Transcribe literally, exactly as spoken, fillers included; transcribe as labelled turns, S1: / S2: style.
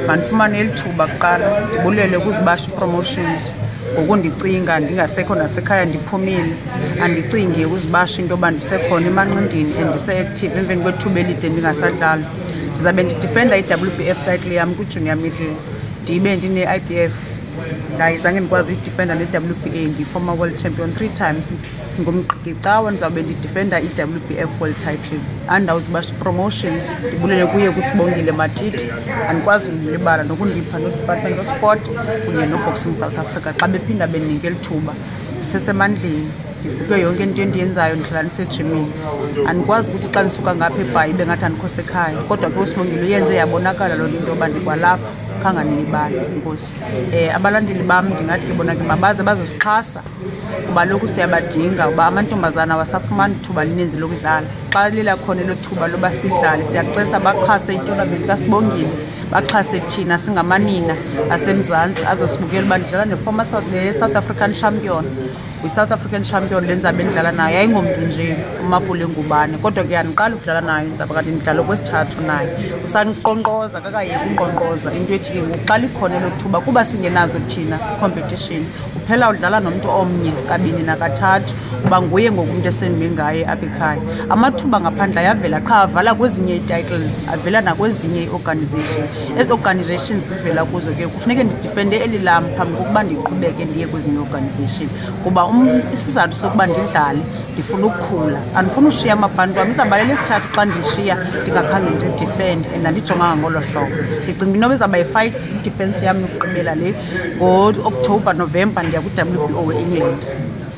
S1: mandifumane elithuba kuqala ndibulele kuZbashy Promotions ngoku ndicinga ndingasekho nasekhaya ndiphumile andicingi uZbashy into yoba ndisekhona emanqindini and ndise-active emveni kwethuba elide ndingasadlali. Ndizabe ndidifenda i-W B F title yam kwi-junior middle ndibe ndine-I B F ngayizange ndikwazi uyidifenda ne-W B A ndiyi-former world champion three times. Ngomgqigicawa ndizawube ndidifenda i-W B F world title under uZbashy Promotions ndibulele kuye kuSibongile Matiti andikwazi ukulibala nokundipha no-Department of Sport kunye no-Boxing South Africa xa bephinda bendinika elithuba ndisesemandleni ndisike yonke into endiyenzayo ndihlala ndisejimini. Andikwazi ukuthi xa ndisuka ngapha eBhayi ibe ngathi andikho sekhaya kodwa ke uSibongile uyenze yabonakala loo nto yoba ndikwalapha khanga nilibali. Inkosi. Um abalandeli bam ndingathi ke bona ke mabaze bazosixhasa kuba lokhu siyabadinga uba amantombazana awasafumani ithuba lininzi lokudlala. Xa lilakhona elo thuba loba sidlale siyacesa baxhase itonamenti kaSibongile baxhase thina singamanina aseMzantsi azosibukela uba ndidlala ne-former South African champion. Kwi-South African champion lenzabe ndidlala naye ayingomntu nje uMapule Ngubane kodwa ke yandiqala ukudlala naye ndizaba kanti ndidlala okwesithathu naye usaniqonkqoza kakayeki unkqonkqoza into ethi ke ngoku xa likhona elo thuba kuba singenazo thina competition uphela udlala nomntu omnye kabini nakathathu kuba nguye ngoku umntu esendime ngaye apha ekhaya. Amathuba ngaphandle ayavela qha avala kwezinye ii-titles avela nakwezinye ii-organization. Ezi organizations zivela kuzo ke kufuneke ndidifende eli lam phambi kokuba ndiqhubeke ndiye kwezinye ii-organization kuba isizathu sokuba ndidlale ndifuna ukukhula andifuna ushiya amabhanti wam. Izawuba lesithathu xa ndishiya ndingakhange ndidifende and andijonganga ngolo hlobo. Ndicinga inoba izawuba yi-fight idefense yam yokugqibela le ngo-October November ndiya kwi-W B O e-England.